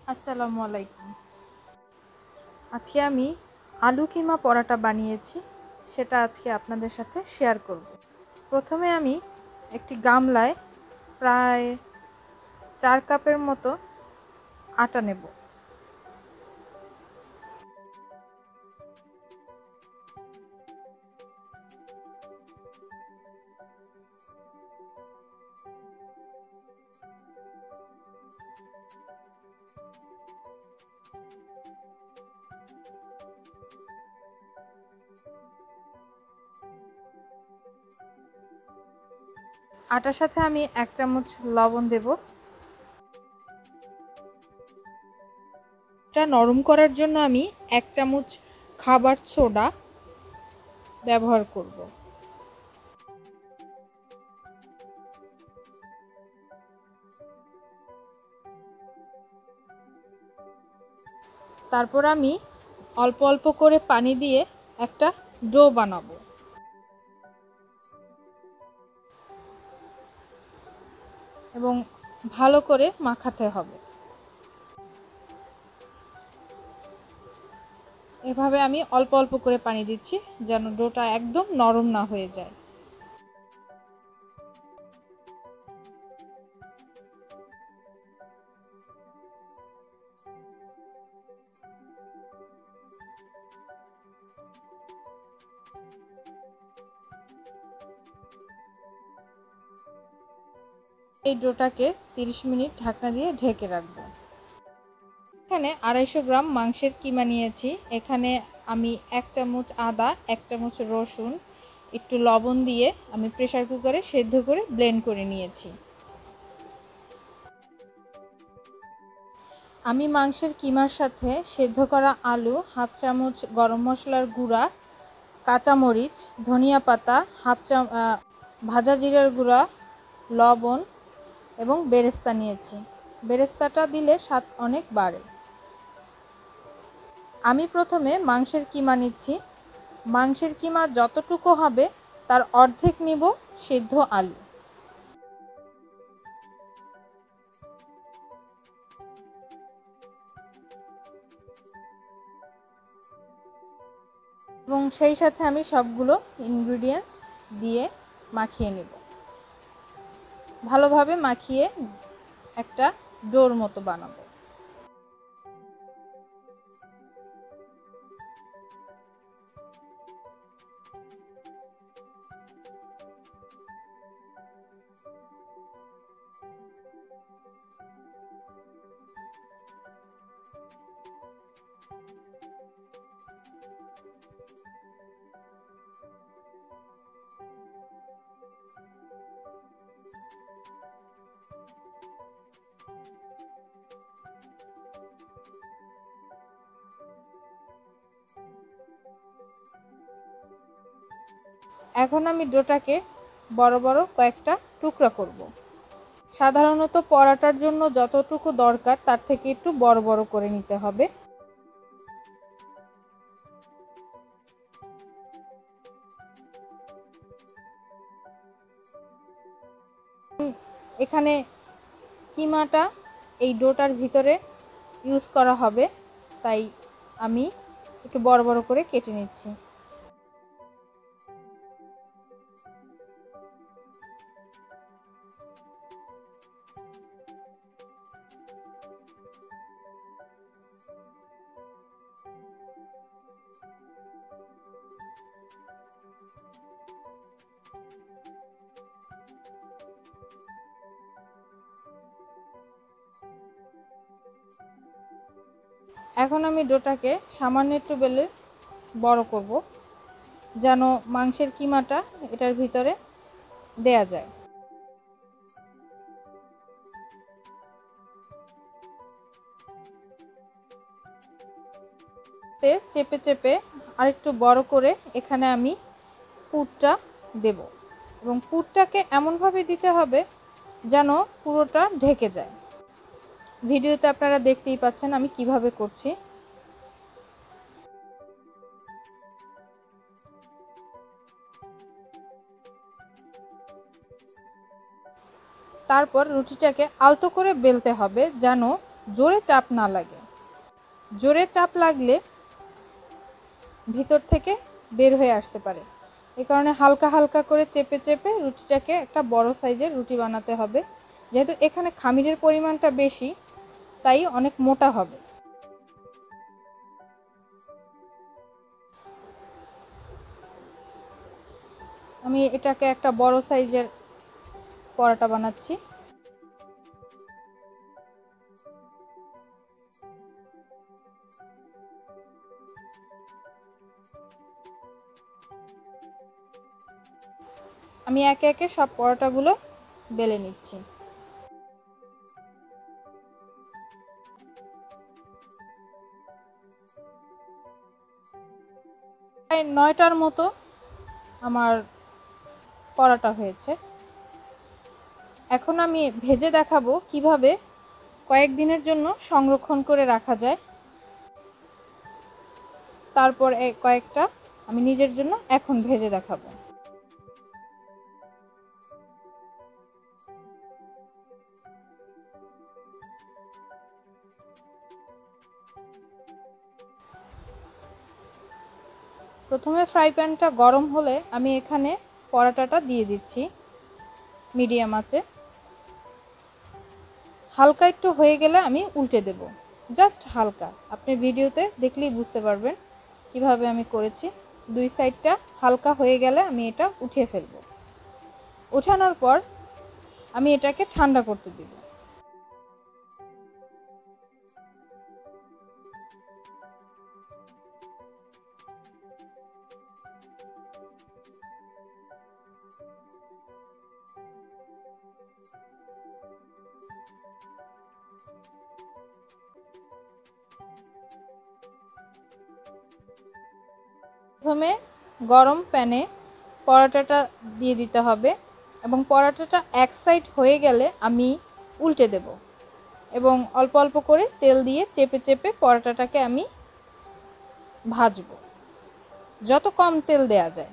আসসালামু আলাইকুম। আজকে আমি আলু কিমা পরাটা বানিয়েছি, সেটা আজকে আপনাদের সাথে শেয়ার করব। প্রথমে আমি একটি গামলায় প্রায় 4 কাপের মতো আটা নেব। আটার সাথে আমি 1 চামচ লবণ দেব। এটা নরম করার জন্য আমি 1 চামচ খাবার সোডা ব্যবহার করব। তারপর আমি অল্প অল্প করে পানি দিয়ে একটা ডো বানাবো এবং ভালো করে মাখাতে হবে। এভাবে আমি অল্প অল্প করে পানি দিচ্ছি যেন ডোটা একদম নরম না হয়ে যায়। এই ডোটাকে 30 মিনিট ঢাকনা দিয়ে ঢেকে রাখবো। এখানে 250 গ্রাম মাংসের কিমা নিয়েছি। এখানে আমি 1 চামচ আদা, 1 চামচ রসুন, একটু লবণ দিয়ে আমি প্রেসার কুকারে সেদ্ধ করে ব্লেন্ড করে নিয়েছি। আমি মাংসের কিমার সাথে সেদ্ধ করা আলু, হাফ চামচ গরম মশলার গুঁড়া, কাঁচামরিচ, ধনিয়া পাতা, ভাজা জিরার গুঁড়া, লবণ এবং বেরেস্তা নিয়েছি। বেরেস্তাটা দিলে স্বাদ অনেক বাড়ে। আমি প্রথমে মাংসের কিমা নিচ্ছি। মাংসের কিমা যতটুকু হবে তার অর্ধেক নিব সেদ্ধ আলু। এবং সেই সাথে আমি সবগুলো ইনগ্রিডিয়েন্টস দিয়ে মাখিয়ে নেব। ভালোভাবে মাখিয়ে একটা ডোর মতো বানাবো। এখন আমি ডোটাকে বড় বড় কয়েকটা টুকরা করব। সাধারণত পরাটার জন্য যতটুকু দরকার তার থেকে একটু বড় বড় করে নিতে হবে। এখানে কিমাটা এই ডোটার ভিতরে ইউজ করা হবে, তাই আমি একটু বড় বড় করে কেটে নিচ্ছি। এখন আমি ডোটাকে সামান্য একটু বেলে বড় করব যেন মাংসের কিমাটা এটার ভিতরে দেয়া যায়। চেপে চেপে আরেকটু বড় করে এখানে আমি পুরটা দেব এবং পুরটাকে এমনভাবে দিতে হবে যেন পুরোটা ঢেকে যায়। ভিডিওতে আপনারা দেখতেই পাচ্ছেন আমি কিভাবে করছি। তারপর রুটিটাকে আলতো করে বেলতে হবে যেন জোরে চাপ না লাগে। জোরে চাপ লাগলে ভিতর থেকে বের হয়ে আসতে পারে। এই কারণে হালকা হালকা করে চেপে চেপে রুটিটাকে একটা বড় সাইজের রুটি বানাতে হবে। যেহেতু এখানে খামিরের পরিমাণটা বেশি, তাই অনেক মোটা হবে। আমি এটাকে একটা বড় সাইজের পরোটা বানাচ্ছি। আমি একে একে সব পরোটাগুলো বেলে নিচ্ছি। প্রায় 9টার মতো আমার পরোটা হয়েছে। এখন আমি ভেজে দেখাবো কিভাবে কয়েকদিনের জন্য সংরক্ষণ করে রাখা যায়। তারপর কয়েকটা আমি নিজের জন্য এখন ভেজে দেখাবো। প্রথমে ফ্রাই প্যানটা গরম হলে আমি এখানে পরোটাটা দিয়ে দিচ্ছি মিডিয়াম আঁচে। হালকা একটু হয়ে গেলে আমি উল্টে দেব, জাস্ট হালকা। আপনি ভিডিওতে দেখলেই বুঝতে পারবেন কিভাবে আমি করেছি। দুই সাইডটা হালকা হয়ে গেলে আমি এটা উঠিয়ে ফেলব। ওঠানোর পর আমি এটাকে ঠান্ডা করতে দেব। প্রথমে গরম প্যানে পরোটাটা দিয়ে দিতে হবে এবং পরোটাটা এক সাইড হয়ে গেলে আমি উল্টে দেব এবং অল্প অল্প করে তেল দিয়ে চেপে চেপে পরোটাটাকে আমি ভাজবো, যত কম তেল দেয়া যায়।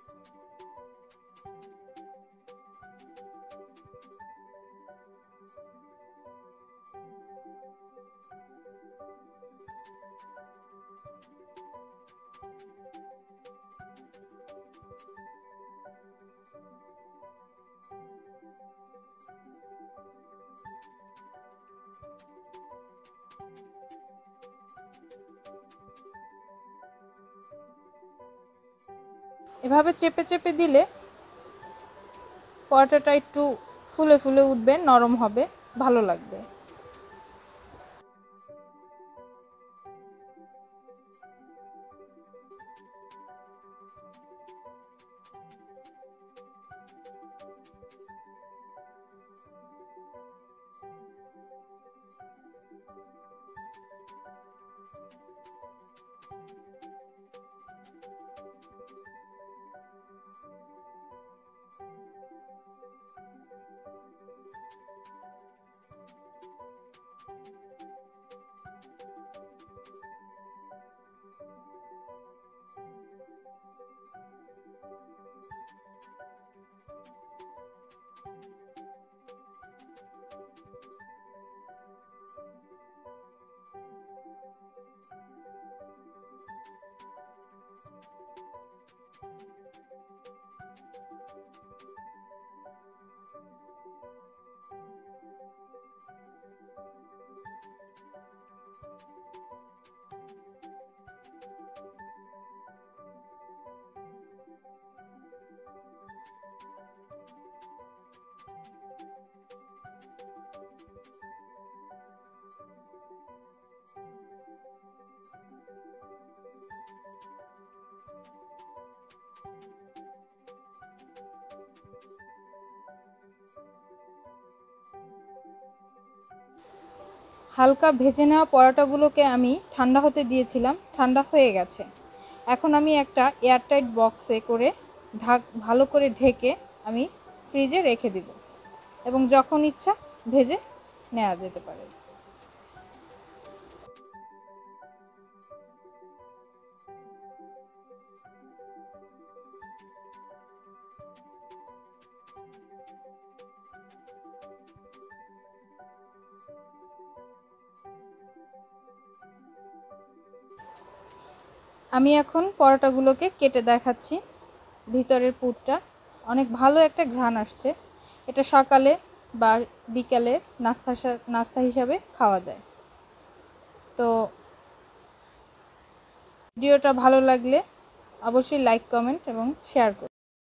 এভাবে চেপে চেপে দিলে পরোটাটা একটু ফুলে ফুলে উঠবে, নরম হবে, ভালো লাগবে। হালকা ভেজে নেওয়া পরোটাগুলোকে আমি ঠান্ডা হতে দিয়েছিলাম, ঠান্ডা হয়ে গেছে। এখন আমি একটা এয়ারটাইট বক্সে করে ভালো করে ঢেকে আমি ফ্রিজে রেখে দিব এবং যখন ইচ্ছা ভেজে নেওয়া যেতে পারে। আমি এখন পরোটাগুলোকে কেটে দেখাচ্ছি। ভিতরের পুরটা অনেক ভালো একটা ঘ্রাণ আসছে। এটা সকালে বা বিকালে নাস্তা হিসাবে খাওয়া যায়। তো ভিডিওটা ভালো লাগলে অবশ্যই লাইক, কমেন্ট এবং শেয়ার করুন।